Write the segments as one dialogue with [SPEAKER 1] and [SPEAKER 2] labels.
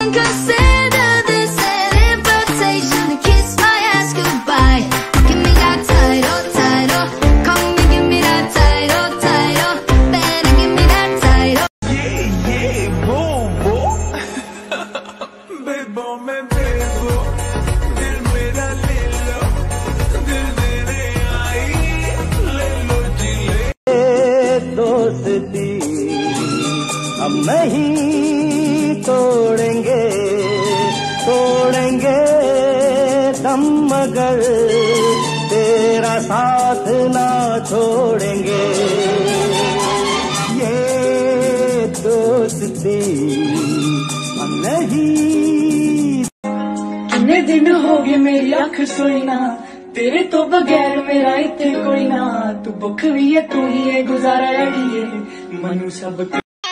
[SPEAKER 1] Consider this an invitation to kiss my ass goodbye. Give me that title, title. Come and give me that title, title. Better give me that title.
[SPEAKER 2] Yeah, yeah, bobo. Bebo me bebo. Dil mera le lo. Dil dene aayi. Le lo ji le.
[SPEAKER 3] दोस्ती हम नहीं तोड़ेंगे, तोड़ेंगे दम मगर तेरा साथ ना छोड़ेंगे। ये दोस्ती हम नहीं।
[SPEAKER 4] कितने दिन हो गए मेरी अख सोई ना, तेरे तो बगैर मेरा इत्थे कोई ना। तू भुख भी है तू ही है गुजारा अड़िए मनु सब।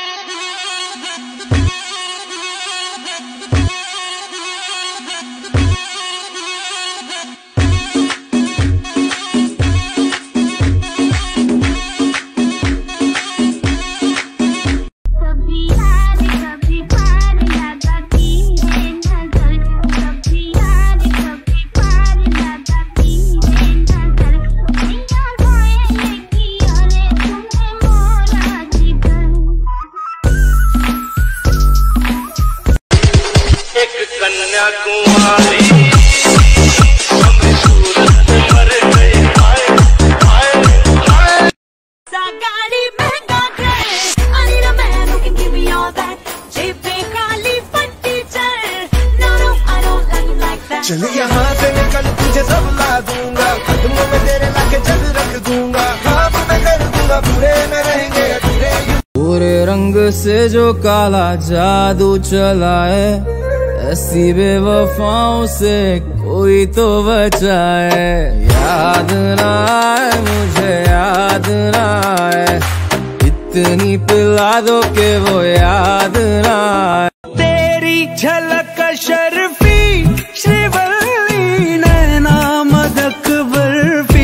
[SPEAKER 2] चल यहाँ से निकल तुझे सब ला दूंगा, कदमों में तेरे लाके जग रख दूंगा, ख्वाब में कर दूंगा पूरे में रहेंगे अधूरे।
[SPEAKER 5] पूरे रंग से जो काला जादू चला है, ऐसी बेवफाओं से कोई तो बचाए। याद ना आए मुझे, याद ना आए, इतनी पिला दो के वो याद ना आए।
[SPEAKER 3] तेरी झलक शर्फी श्रीवल्ली नैना मदक बर्फी,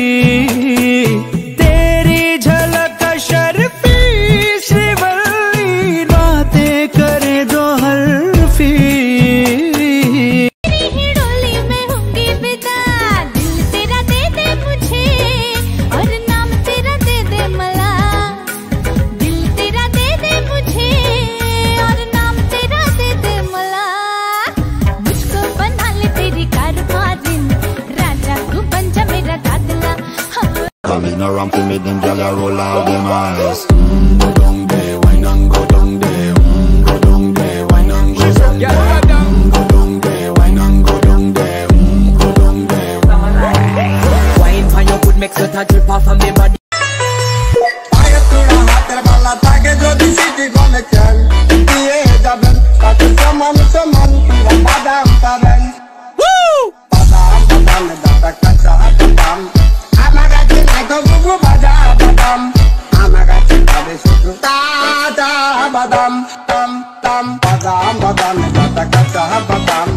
[SPEAKER 3] तेरी झलक शर्फी श्रीवल्ली बातें करे दो हरफी।
[SPEAKER 1] तेरी डोली में होंगी विदा, दिल तेरा दे दे मुझे और नाम तेरा दे दे मला। दिल तेरा दे दे मुझे और नाम तेरा दे दे मला। मुझको बना ले तेरी कारवारिन, राजा को बन जा मेरा दादला।
[SPEAKER 6] Coming around to make them gyal roll out them eyes. Go down there, wine and go down there. Go down there, wine and go down there. Go down there, wine and go down there. Go down there.
[SPEAKER 4] Wine for your good makes it a drip off of me body.
[SPEAKER 2] Fire to the heart, the ball attack it, the city gonna kill. Yeah, double, got to someone, badam, badam. Woo! Badam, badam, that catch a badam. I'm a gatty like a boo boo badam, badam. I'm a gatty like a boo da badam, dam, dam, badam, badam, that catch a badam.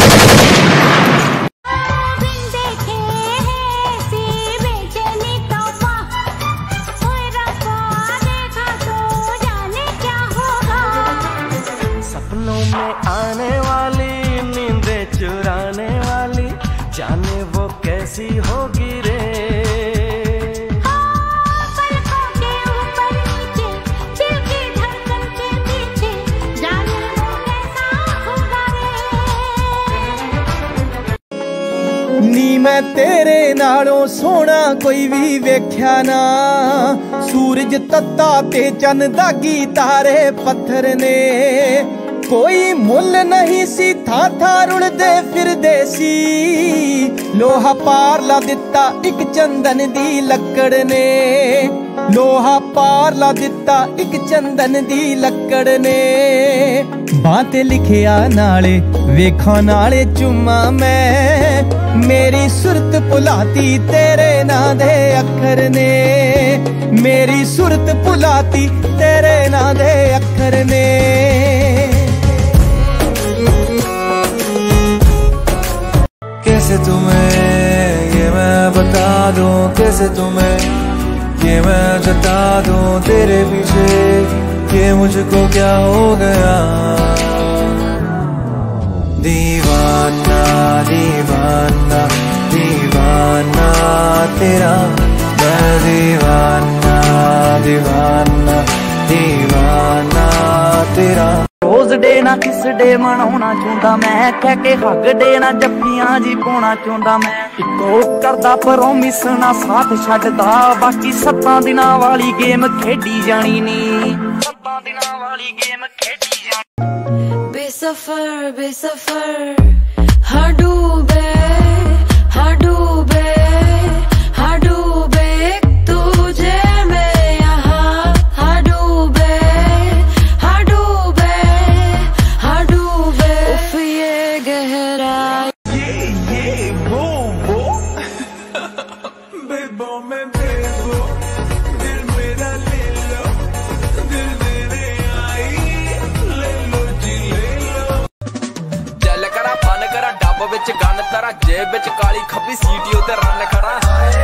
[SPEAKER 3] सपनों में आने वाली, नींदें चुराने वाली, जाने वो कैसी होगी रे।
[SPEAKER 1] पलकों के ऊपर नीचे, दिल की धड़कन के पीछे, जाने वो कैसा होगा रे।
[SPEAKER 3] नी मैं तेरे नालों सोना कोई भी वेख्या ना, सूरज तत्ता ते चन दागी तारे पत्थर ने। कोई मुल नहीं सी था रुलदे फिरदे सी, लोहा पार ला दिता एक चंदन दी लकड़ ने। लोहा पार ला दिता एक चंदन दी लकड़ ने। बात लिखिया नाले वेखा नाले चुम्मा मैं, मेरी सुरत भुलाती तेरे ना दे अखर ने। मेरी सुरत भुलाती तेरे ना दे अखर ने।
[SPEAKER 5] कैसे तुम्हें ये मैं बता दूं, कैसे तुम्हें ये मैं जता दूं, तेरे पीछे ये मुझको क्या हो गया।
[SPEAKER 3] दीवाना दीवाना तेरा।
[SPEAKER 7] रोज डे ना किस डे मनाउणा चाहुंदा मैं, कह के हग डे ना जफ्फियां जी पाउणा चाहुंदा मैं। इक्को करदा प्रॉमिस ना साथ छड्डदा, बाकी 7 दिनां वाली गेम खेडी जानी नी, 7 दिनां वाली गेम खेडी जानी।
[SPEAKER 1] बेसफर बेसफर हाँ डूबे हाँ डूबे हाँ डूबे तुझे मैं यहाँ, हाँ डूबे हाँ डूबे हाँ डूबे उफ ये गहरा।
[SPEAKER 3] ये वो बेबो में बेबो दिल मेरा ले लो, दिल मेरे आई ले लो जी ले लो।
[SPEAKER 5] चल करा फन करा डब विच गन तरा, जेब विच काली खब्बी सीटी उते रन करा।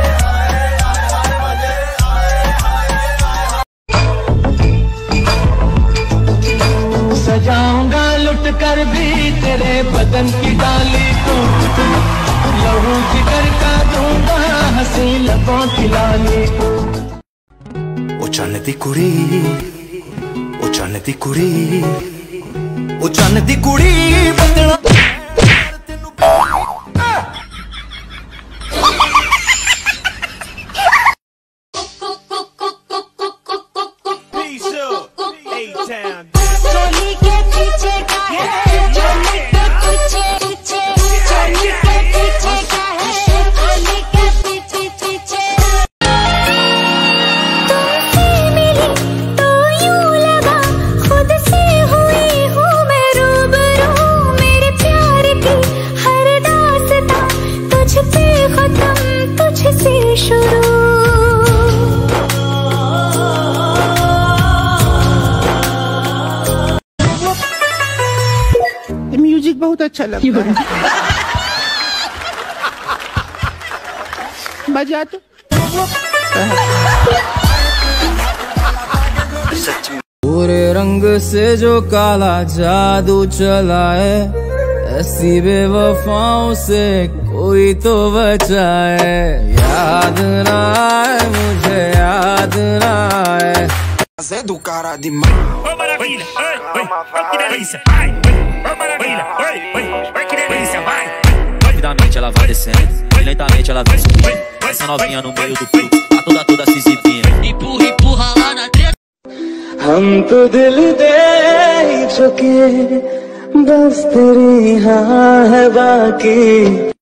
[SPEAKER 3] सजाऊंगा लुट कर भी तेरे बदन की डाली को, लहू जिगर का दूंगा हंसी लबों की लाली को।
[SPEAKER 8] ओ चन्न दी कुड़ी, ओ चन्न दी कुड़ी, ओ चन्न दी कुड़ी बदला।
[SPEAKER 1] चोली के पीछे का है, चोली के पीछे पीछे, चोली के पीछे का है, चोली के पीछे पीछे। तुमसे मिली तो यूं लगा खुद से हुई हूँ मैं रूबरू, मेरे प्यार की हर दास्तां तुझ पे खत्म तुझसे शुरू।
[SPEAKER 9] म्यूजिक बहुत अच्छा लगता है, बजा तो।
[SPEAKER 5] पूरे रंग से जो काला जादू चला है, ऐसी बेवफाओं से कोई तो बचाए। याद ना आए मुझे याद ना आए।
[SPEAKER 8] Do cara de mal.
[SPEAKER 10] Rapidamente ela vai descendo, lentamente ela vem subindo. Essa novinha no meio do fluxo, a toda se exibindo. Empurra, empurra lá na treta.
[SPEAKER 3] हम तो दिल दे ही चुके, बस तेरी हाँ है बाकी।